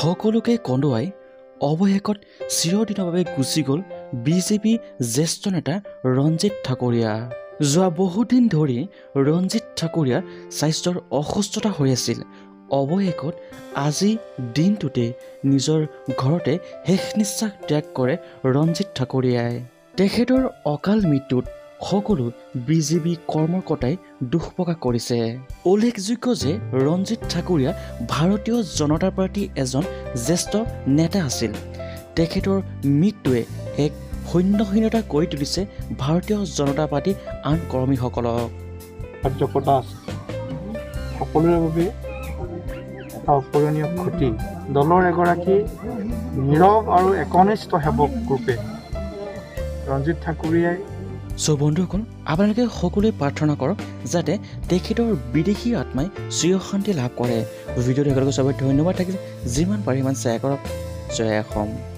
সকলোকে কন্দুৱাই অৱশেষত চিৰদিনৰ বাবে গুচি গ'ল বিজেপি জ্যেষ্ঠ নেতা ৰঞ্জিত ঠাকুৰীয়া। যোৱা বহুদিন ধৰি ৰঞ্জিত ঠাকুৰীয়াৰ স্বাস্থ্যৰ অসুস্থতা হৈ আছিল। অৱশেষত আজি দিনটোতে নিজৰ ঘৰতে শেষ নিশ্বাস ত্যাগ কৰে ৰঞ্জিত ঠাকুৰীয়াই। তেখেতৰ অকাল মৃত্যুত সকলো বিজেপি কৰ্মকৰ্তাই দুখ প্ৰকাশ কৰিছে। উল্লেখযোগ্য যে ৰঞ্জিত ঠাকুৰীয়া ভাৰতীয় জনতা পাৰ্টীৰ এজন জ্যেষ্ঠ নেতা আছিল। তেখেতৰ মৃত্যুৱে এক শূন্যহীনতা কৰি তুলিছে ভাৰতীয় জনতা পাৰ্টীৰ আন কৰ্মীসকলক। কাৰ্যকৰ্তা আছে সকলোৰে বাবে এটা অপূৰণীয় ক্ষতি। দলৰ এগৰাকী নীৰৱ আৰু একনিষ্ঠ সেৱক ৰূপে ৰঞ্জিত ঠাকুৰীয়াই। বন্ধুসকল, আপোনালোকে সকলোৱে প্ৰাৰ্থনা কৰক যাতে তেখেতৰ বিদেশী আত্মাই চিৰশান্তি লাভ কৰে। ভিডিঅ'টো একেলগে চবেই ধন্যবাদ থাকিল। যিমান পাৰে সিমান শ্বেয়াৰ কৰক। জয় অসম।